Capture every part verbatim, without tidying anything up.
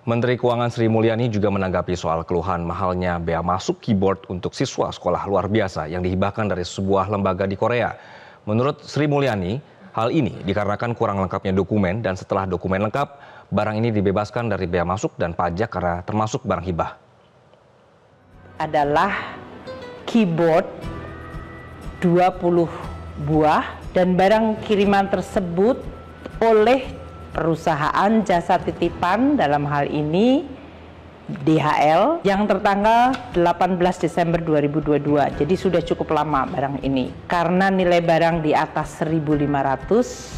Menteri Keuangan Sri Mulyani juga menanggapi soal keluhan mahalnya bea masuk keyboard untuk siswa sekolah luar biasa yang dihibahkan dari sebuah lembaga di Korea. Menurut Sri Mulyani, hal ini dikarenakan kurang lengkapnya dokumen dan setelah dokumen lengkap, barang ini dibebaskan dari bea masuk dan pajak karena termasuk barang hibah. Adalah keyboard dua puluh buah dan barang kiriman tersebut oleh perusahaan jasa titipan, dalam hal ini D H L, yang tertanggal delapan belas Desember dua ribu dua puluh dua. Jadi sudah cukup lama barang ini. Karena nilai barang di atas seribu lima ratus,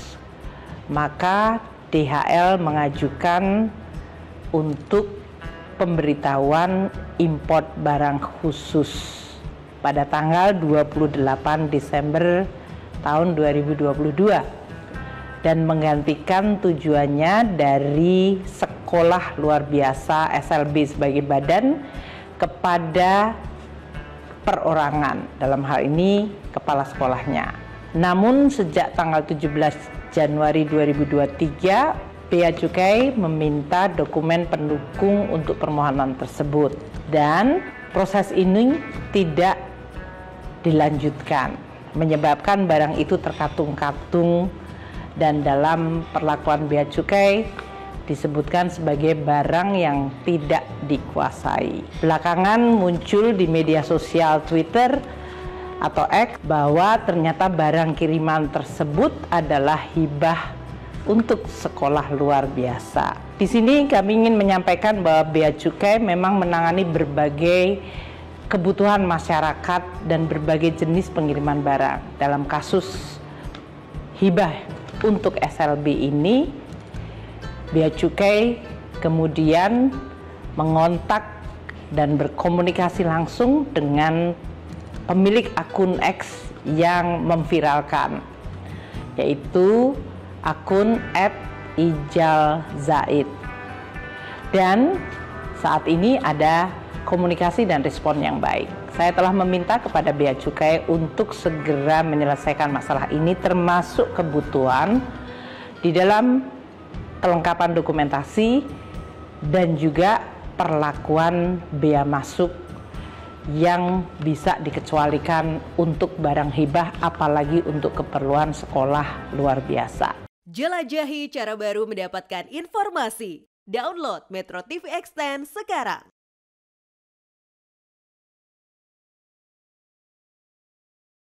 maka D H L mengajukan untuk pemberitahuan import barang khusus pada tanggal dua puluh delapan Desember tahun dua ribu dua puluh dua. Dan menggantikan tujuannya dari sekolah luar biasa S L B sebagai badan kepada perorangan, dalam hal ini kepala sekolahnya. Namun sejak tanggal tujuh belas Januari dua ribu dua puluh tiga, Bea Cukai meminta dokumen pendukung untuk permohonan tersebut dan proses ini tidak dilanjutkan, menyebabkan barang itu terkatung-katung dan dalam perlakuan bea cukai disebutkan sebagai barang yang tidak dikuasai. Belakangan muncul di media sosial Twitter atau X bahwa ternyata barang kiriman tersebut adalah hibah untuk sekolah luar biasa. Di sini kami ingin menyampaikan bahwa bea cukai memang menangani berbagai kebutuhan masyarakat dan berbagai jenis pengiriman barang. Dalam kasus hibah untuk S L B ini, Bea Cukai kemudian mengontak dan berkomunikasi langsung dengan pemilik akun X yang memviralkan, yaitu akun et ijal zaid. Dan saat ini ada komunikasi dan respon yang baik. Saya telah meminta kepada Bea Cukai untuk segera menyelesaikan masalah ini, termasuk kebutuhan di dalam kelengkapan dokumentasi dan juga perlakuan bea masuk yang bisa dikecualikan untuk barang hibah, apalagi untuk keperluan sekolah luar biasa. Jelajahi cara baru mendapatkan informasi. Download Metro T V Extend sekarang.